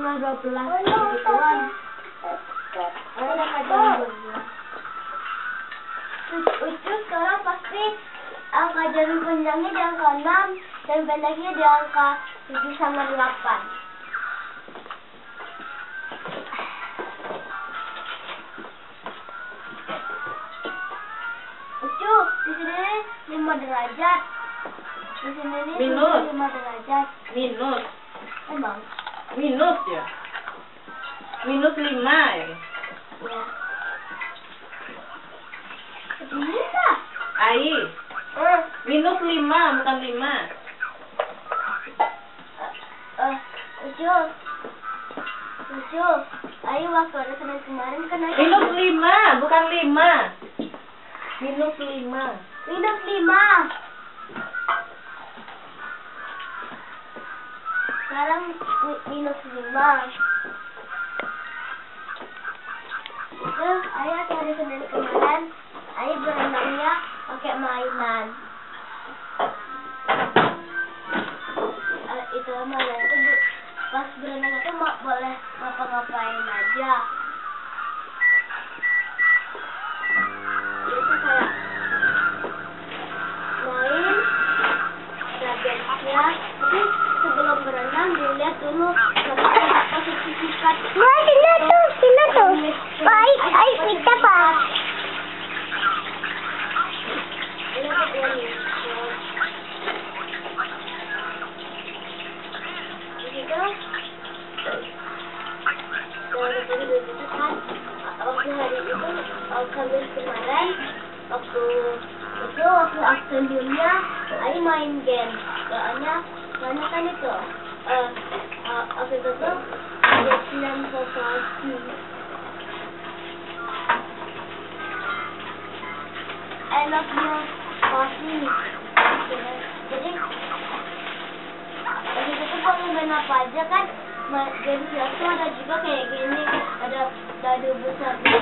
cuma 12 gituan. Ada kajian 12. Ucu sekarang pasti angka jari panjangnya di angka 6 dan pendeknya di angka 7 sama 8. Ucu, di sini 5 derajat. Di sini ini minus 5 derajat. minus Emang? minus ya, minus 5 ya. Ya. Bisa. Ai minus 5 bukan 5. Ucu, ayo waktu ada Senin kemarin kan ayo. Minus 5 bukan 5. Minus 5. Minus 5. Sekarang minus 5. Itu ayah hari Senin kemarin, ayah berenangnya pakai mainan. Itu mainan itu pas berenang itu boleh ngapa-ngapain aja. Itu kayak main, gadgetnya, tapi sebelum berenang dilihat dulu apa sertifikat. Wah, sila tuh. Ay, kita pa. Waktu hari itu, Kamis kemarin, waktu afternoonnya, Ayo main game. Soalnya kan itu, waktu itu tuh Vietnam Society. I love your coffee. Jadi waktu itu tuh boleh main apa aja kan. Game siap tuh ada juga kayak gini, ada dadu besar